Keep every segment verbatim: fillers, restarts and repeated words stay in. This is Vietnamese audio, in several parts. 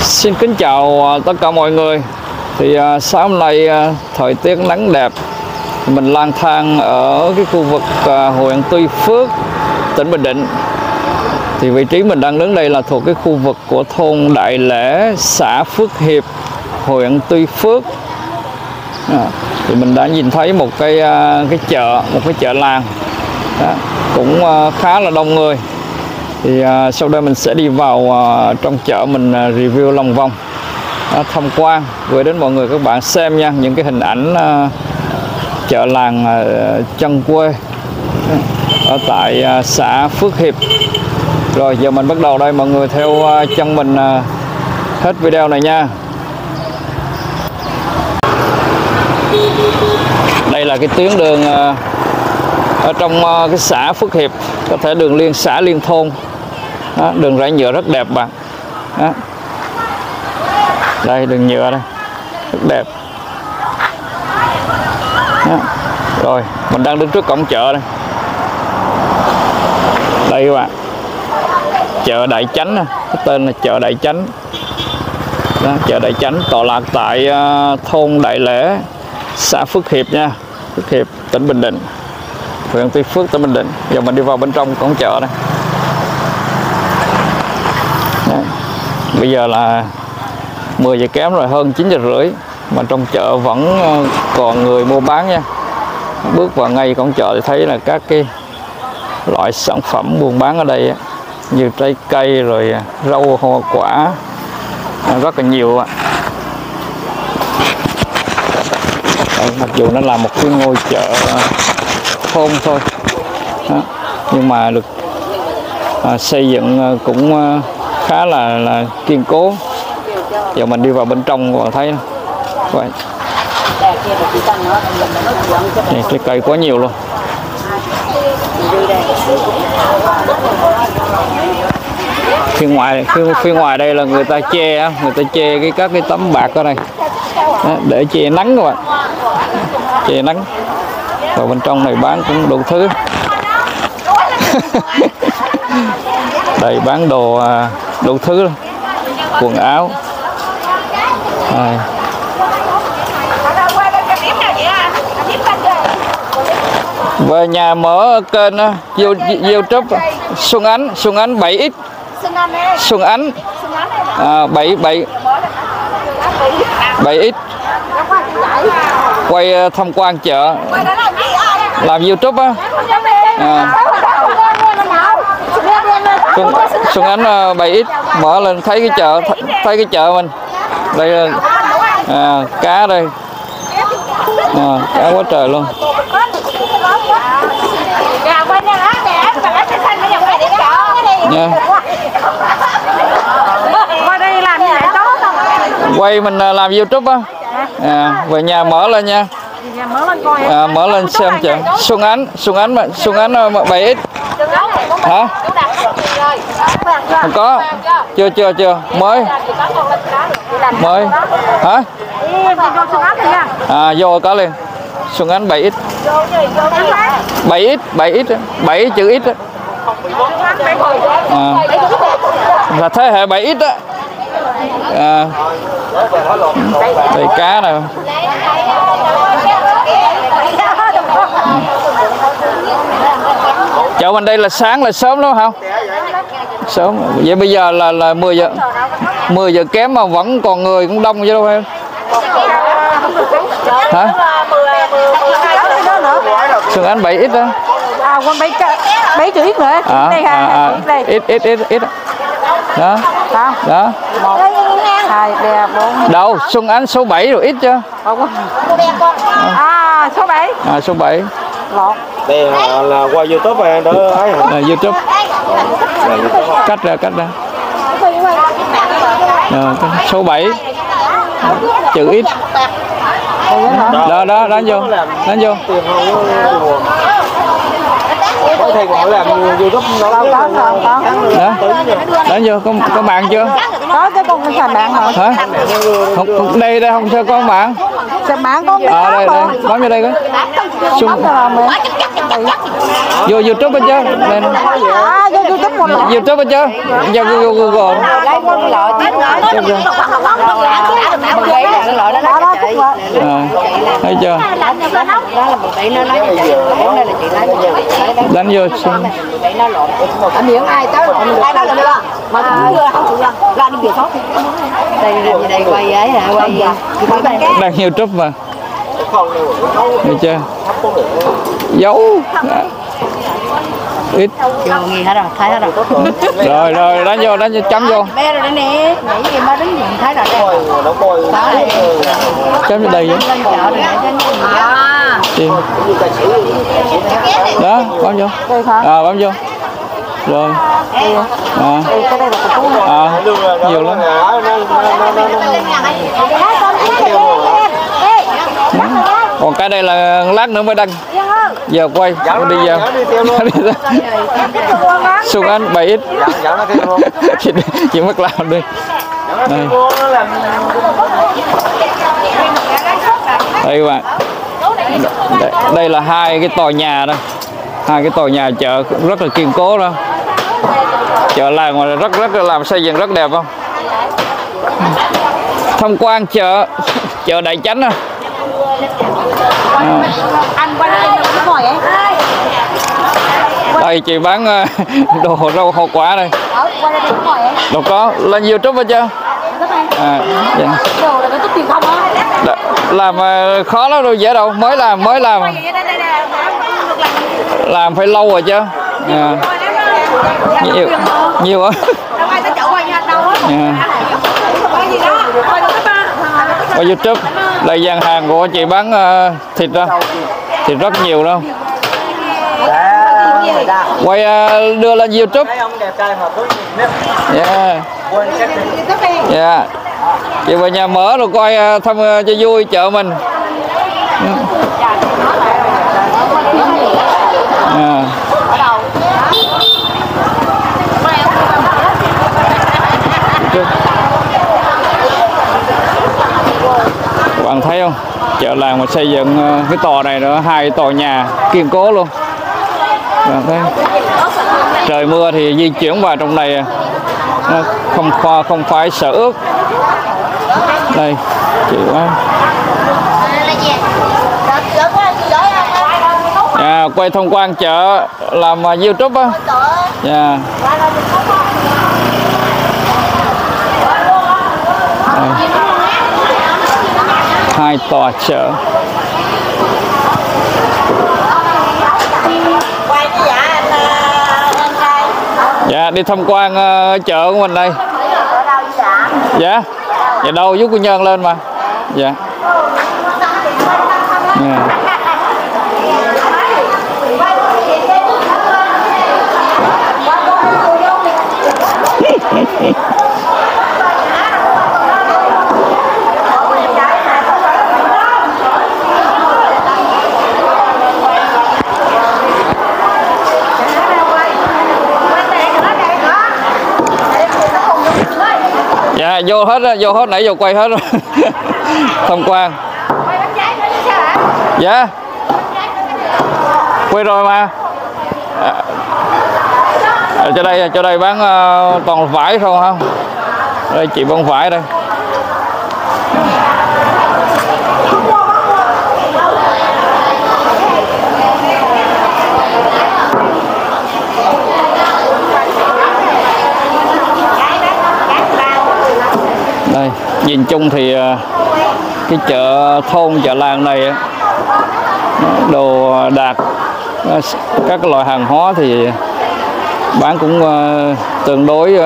Xin kính chào tất cả mọi người. Thì uh, sáng hôm nay uh, thời tiết nắng đẹp. Mình lang thang ở cái khu vực uh, huyện Tuy Phước, tỉnh Bình Định. Thì vị trí mình đang đứng đây là thuộc cái khu vực của thôn Đại Lễ, xã Phước Hiệp, huyện Tuy Phước. À, thì mình đã nhìn thấy một cái uh, cái chợ, một cái chợ làng. Đó, cũng uh, khá là đông người. Thì uh, sau đây mình sẽ đi vào uh, trong chợ, mình uh, review lòng vòng, uh, tham quan, gửi đến mọi người các bạn xem nha, những cái hình ảnh uh, chợ làng uh, chân quê uh, ở tại uh, xã Phước Hiệp. Rồi giờ mình bắt đầu đây, mọi người theo uh, chân mình uh, hết video này nha. Đây là cái tuyến đường uh, ở trong uh, cái xã Phước Hiệp, có thể đường liên xã liên thôn. Đó, đường rải nhựa rất đẹp bạn. Đó. Đây đường nhựa đây rất đẹp. Đó. Rồi mình đang đứng trước cổng chợ đây. Đây các bạn, chợ Đại Chánh, cái tên là chợ Đại Chánh. Đó, chợ Đại Chánh tọa lạc tại uh, thôn Đại Lễ, xã Phước Hiệp nha, Phước Hiệp, tỉnh Bình Định, huyện Tuy Phước, tỉnh Bình Định. Giờ mình đi vào bên trong cổng chợ đây. Đấy. Bây giờ là mười giờ kém rồi, hơn chín giờ rưỡi mà trong chợ vẫn còn người mua bán nha. Bước vào ngay cổng chợ thì thấy là các cái loại sản phẩm buôn bán ở đây như trái cây rồi rau hoa quả rất là nhiều ạ. Đấy, mặc dù nó là một cái ngôi chợ thôn thôi. Đó. Nhưng mà được à, xây dựng cũng khá là là kiên cố. Giờ mình đi vào bên trong và thấy vậy. Đây, trái cây quá nhiều luôn. Phía ngoài phía, phía ngoài đây là người ta che, người ta che cái các cái tấm bạc ở đây. Đó, để che nắng các bạn, che nắng. Và bên trong này bán cũng đủ thứ. Đây bán đồ đủ thứ, quần áo. Đây. Về nhà mở kênh YouTube Xuân Ánh, Xuân Ánh bảy x, Xuân Ánh à, bảy bảy bảy x, quay tham quan chợ, làm YouTube á. À. Xuân, Xuân Ánh bảy x mở lên thấy cái chợ, thấy cái chợ mình đây là à, cá đây, à, cá quá trời luôn. Nha. Quay mình làm YouTube á. À, về nhà mở lên nha. À, mở lên xem chợ. Xuân Ánh, Xuân Ánh mà, Xuân Ánh bảy x. Hả? Không có. Chưa chưa chưa, mới. Mới. Hả? À vô có liền. Xuân Ánh bảy x. bảy x, bảy x, bảy chữ x. À, là thế hệ bảy x á. À, đây cá nè. Chợ mình đây là sáng là sớm lắm không? Sớm. Vậy bây giờ là là mười giờ. mười giờ kém mà vẫn còn người cũng đông chứ đâu em. Hả? Xuân Ánh bảy x đó. À, con bảy bảy chữ x nữa. À, đây à, à, ít ít ít ít. Đó. Đó. Đó. một, hai, ba, bốn. Đâu, Xuân Ánh số bảy rồi ít chứ. À, số bảy. À, số bảy. Lộn. Đây là, là qua YouTube em đó ấy hả? Là YouTube. Cắt ra, cắt ra. À, số bảy. Chữ ít. Đó, đó, đánh vô. Đánh vô. Có thầy gọi làm YouTube đâu có không có. Đó. Đánh vô, có, có mạng chưa? Có cái con xài bạn hả? Hả? Không, đây đây không sao con bạn. Xài bạn con gì À đây đây, bấm vô đây coi. Xung vô YouTube hết chứ. Đây. À, vô YouTube một lần. YouTube hết chứ. Vô vô Google. À, thấy chưa? Đánh vô xung. Miệng ai tới ai đâu được mà cũng chưa không chịu ra đi về thoát. Đây đây quay ấy hả, quay Đang YouTube mà. Thấy chưa? Giấu. Ít. nghe hết rồi, thấy hết rồi. Rồi rồi đánh vô, đánh vô chấm vô. Bé rồi nè, nghĩ gì mà đứng nhìn thấy rồi đây. Chấm vô đây vậy. Tìm. Đó, bấm vô. À, bấm vô. Rồi. À. À, nhiều lắm. Còn cái đây là lát nữa mới đăng. Giờ quay, đi giờ. Xuân Anh bảy ít. Chị mất làm đi. Đây. Đây các bạn. Đây, đây là hai cái tòa nhà đây. Hai cái tòa nhà chợ rất là kiên cố đó. Chợ làng mà rất rất là làm xây dựng rất đẹp không? Tham quan chợ chợ Đại Chánh à. À. Đây chị bán đồ rau hoa quả đây. Đâu có lên YouTube hết chưa? À, dạ. Làm khó lắm đâu dễ đâu, mới làm mới làm làm phải lâu rồi chứ. À. Nhiều nhiều á. À. Qua YouTube đây gian hàng của chị bán uh, thịt đó, thịt rất nhiều đâu. Quay uh, đưa lên YouTube. Yeah. Yeah. Chị về nhà mở rồi coi uh, thăm uh, cho vui chợ mình. Yeah. Bạn thấy không? Chợ làng mà xây dựng cái tòa này nữa, hai tòa nhà kiên cố luôn. Bạn thấy trời mưa thì di chuyển vào trong này không không phải sợ ướt. Đây chị quá. À, quay thông quan chợ làm YouTube á. Yeah. Hai tòa chợ. Dạ đi tham quan uh, chợ của mình đây. Dạ. Dạ đâu giúp cô Nhân lên mà. Dạ. Yeah. Dạ vô hết á, vô hết nãy giờ quay hết rồi. Tham quan. Dạ. Quay rồi mà. À, à, cho đây cho đây bán uh, toàn là vải không không? Đây chị bán vải đây. Đây, nhìn chung thì cái chợ thôn chợ làng này đồ đạc, các loại hàng hóa thì bán cũng tương đối.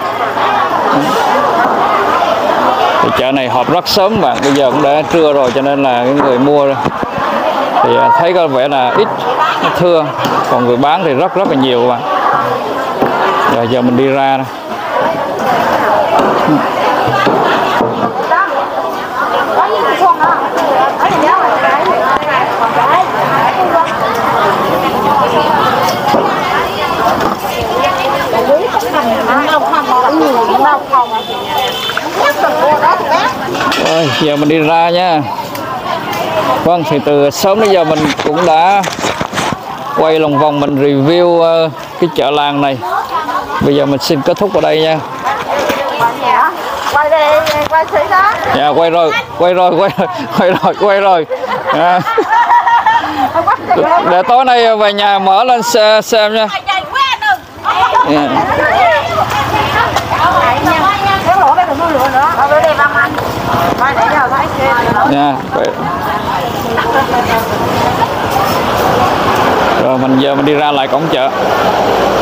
Thì chợ này họp rất sớm bạn, bây giờ cũng đã trưa rồi cho nên là cái người mua thì thấy có vẻ là ít thưa, còn người bán thì rất rất là nhiều bạn. Rồi giờ mình đi ra đây. Rồi, giờ mình đi ra nha. Vâng, thì từ sớm đến giờ mình cũng đã quay lòng vòng mình review uh, cái chợ làng này. Bây giờ mình xin kết thúc ở đây nha. Quay đi, quay xí đó. Dạ, quay rồi, quay rồi, quay rồi, quay rồi, quay rồi. À. Để tối nay về nhà mở lên xe, xem nha. Yeah. Nha, rồi mình giờ mình đi ra lại cổng chợ.